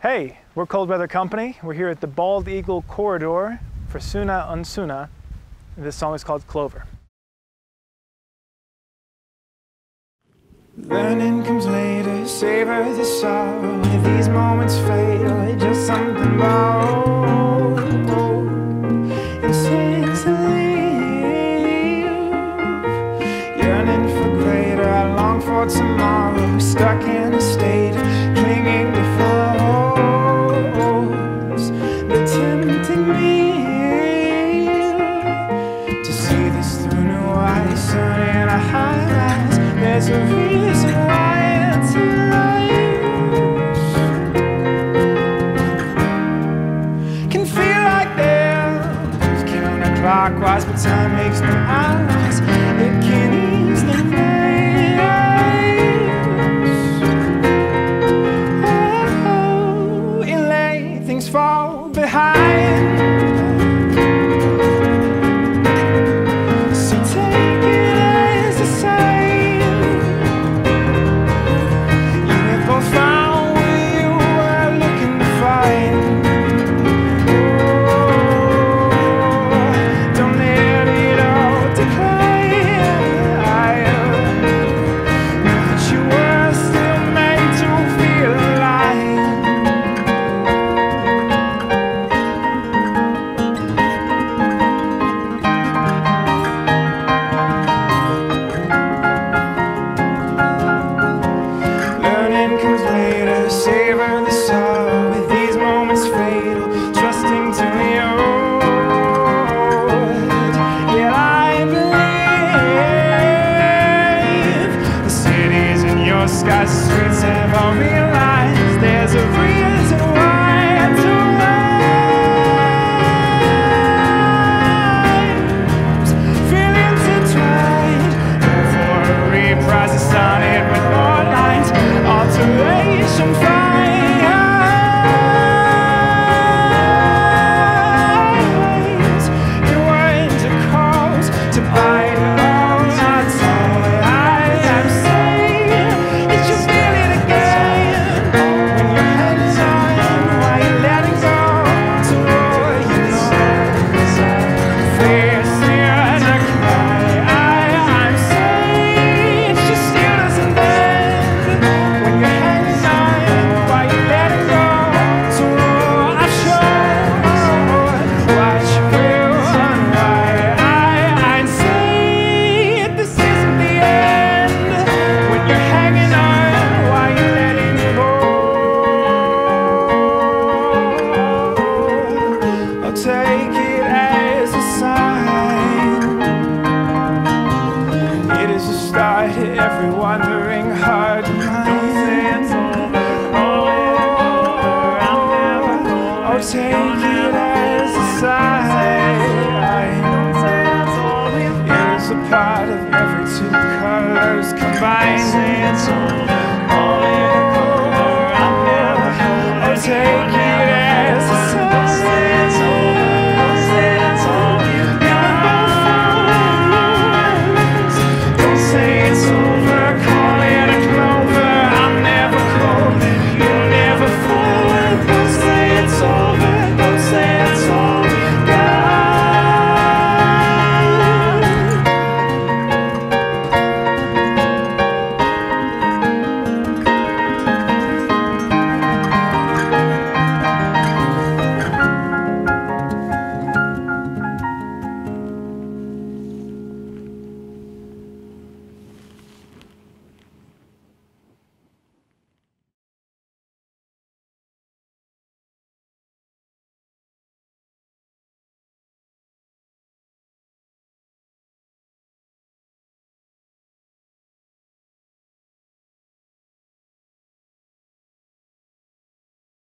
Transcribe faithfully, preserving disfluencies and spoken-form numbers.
Hey, we're Cold Weather Company. We're here at the Bald Eagle Corridor for Suna Unsuna. This song is called Clover. Learning comes later, savor the sorrow. If these moments fail, it's just something borrowed. And since I leave, yearning for greater, I long for tomorrow. Stuck in a state of clinging to foes that tempting me to see this through new eyes, sun in a high rise. There's a reason why it's alive. Can feel like there's counterclockwise, but time makes no eyes. It can ease the maze. Oh, and lay things fall behind. Savor the sorrow with these moments fatal, trusting to the old. Yet I believe the cities in your skies, the streets have all realized there's a reason why I do lives feel intertwined. Go for a reprise, it's on it with more lines, alteration fire. Take it as a sign. It is a start to every wandering heart of mine. Oh, take it as a sign. It is a part of every two colors combined. Oh, take it.